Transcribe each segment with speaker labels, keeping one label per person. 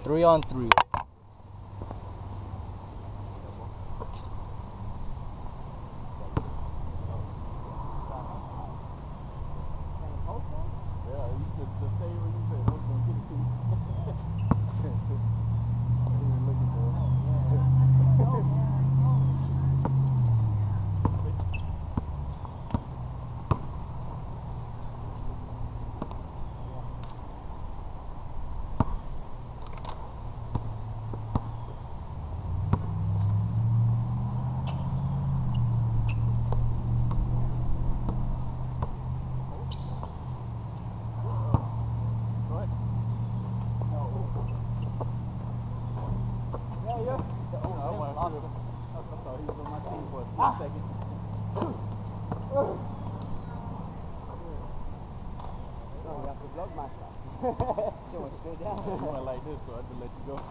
Speaker 1: 3-on-3.
Speaker 2: Like this, so I just let you go.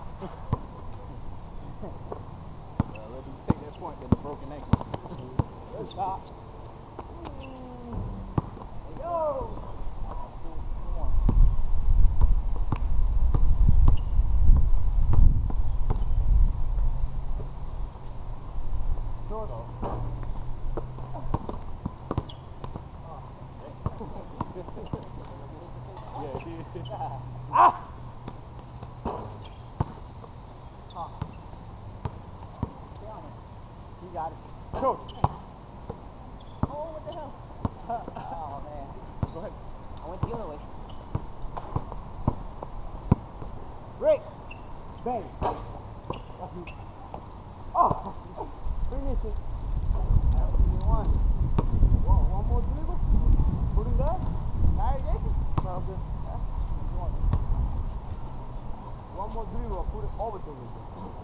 Speaker 2: Let you take that point, then the broken ankle.
Speaker 3: Good shot. There you go. Short off. Ah! You got it. Shoot! Oh, what the hell? Oh, man. Go ahead. I went the other way. Break! Bang! Oh! Finish it. One. Whoa, one more dribble. Put it there. Tired, Jason? No, good. One more dribble, I'll put it over to him.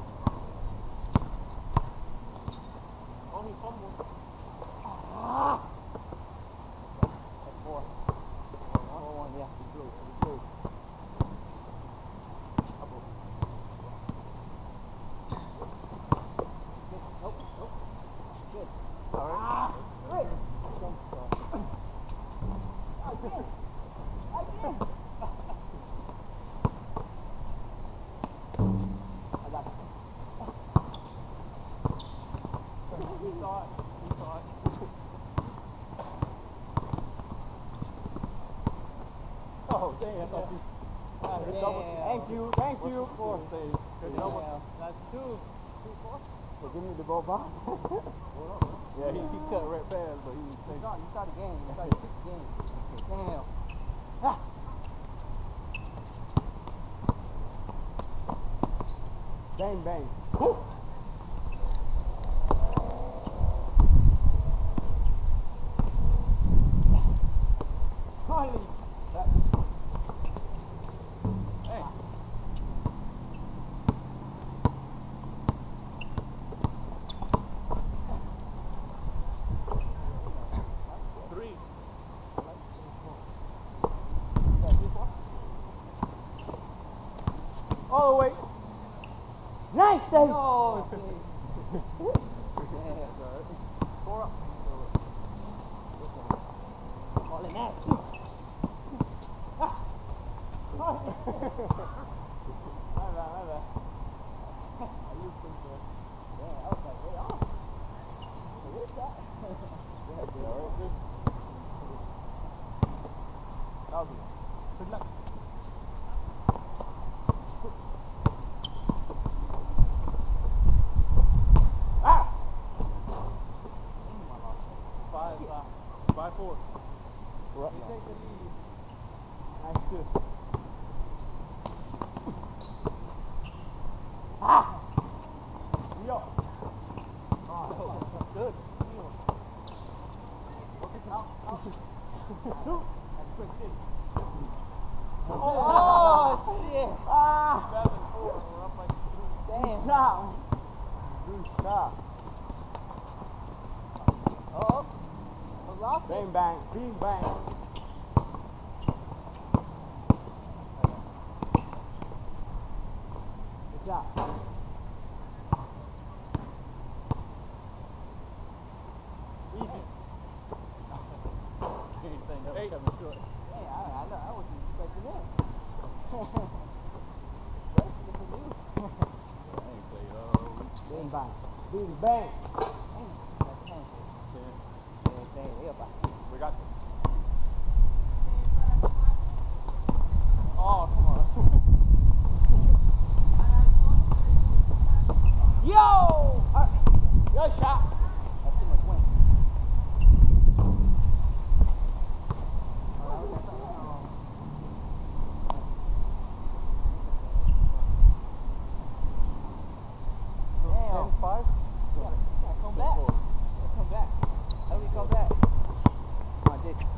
Speaker 3: Oh, he fumbled. Ah! That's 4. 4-1, yeah. He's close. He's close. Nope, nope. Good. All right. Great. Again. Again. I got it. He saw it. He saw it. Oh, damn. Thank you. Thank you. 4 stays. That's 2. 2-4. So give me the ball back. Yeah, he cut right past, but he was saying. You saw the game. You saw the game. Damn. Ah. Bang, bang. Woo. Holy. Hey. 3. All the way. Nice, Dave. Oh, yeah, 4 up. All in that. My bad. I used to do it. Yeah, I was like, way off. What is that? Yeah, good. All right, good. That was good. Good luck. Ah! 5-4. We're up now. Take the lead. Nice, good. Ah! Yo! Oh, that's good. That's quick shit. Oh, shit! Ah! 7-4. We're up like 2. Damn. Good job. Good job. Oh. Bang, bang. Bing, bang. Good job. Easy. Anything that was coming short. Yeah, I know. I wasn't expecting that. Bang bang. Bing bang.
Speaker 2: We got this. Oh, come on.
Speaker 3: Yo! Yo shot. That's too much wind.
Speaker 2: Damn. 10-5?
Speaker 3: Yeah, come back. Come back. How do we come back? Come on, Jason.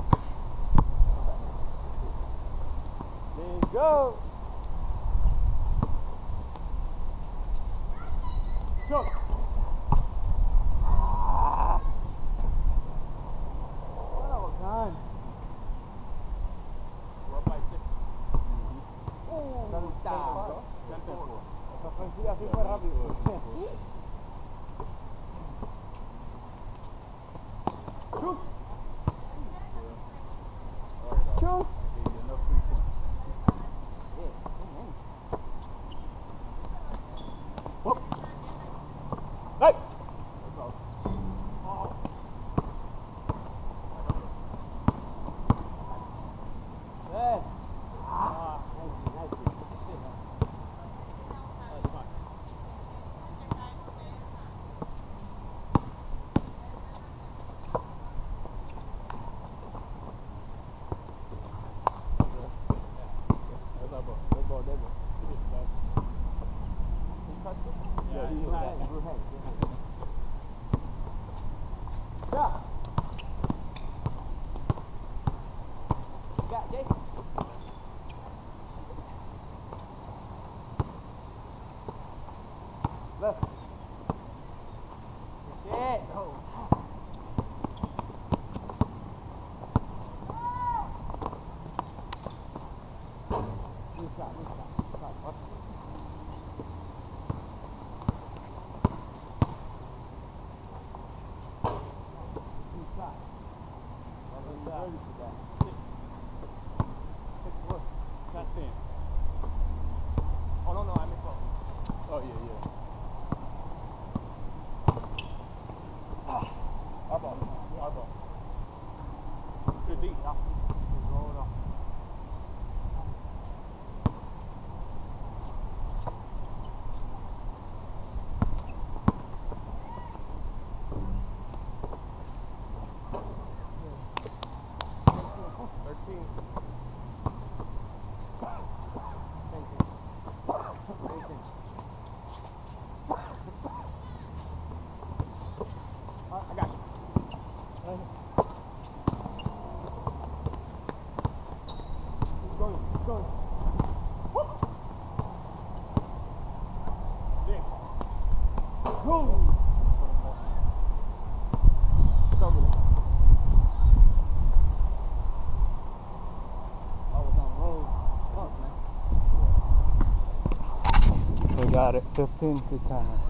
Speaker 3: Let's go. Go. Son of a gun.
Speaker 2: We're up by 6.
Speaker 3: Puta.
Speaker 2: 10-4.
Speaker 3: Esa ofensiva sí fue rápido. Shoot.
Speaker 2: Alright,
Speaker 3: Shoot.
Speaker 2: I gave you enough 3 points.
Speaker 3: Hey.
Speaker 2: That's all.
Speaker 3: Good. Nice.
Speaker 2: That's our ball.
Speaker 3: That ball.
Speaker 2: He touched it?
Speaker 3: Yeah,
Speaker 2: he
Speaker 3: he
Speaker 2: hit that.
Speaker 3: good hand. Yeah. Got Jason. Left. Good shit. Oh. Good shot.
Speaker 2: Not 10. Oh, no, I missed one. Oh, yeah. Our ball. Good deep.
Speaker 3: Roll it off.
Speaker 2: I got you.
Speaker 3: Keep going.
Speaker 2: Jing.
Speaker 3: Boom. I was on the road. Fuck, man.
Speaker 1: We got it, 15 to 10.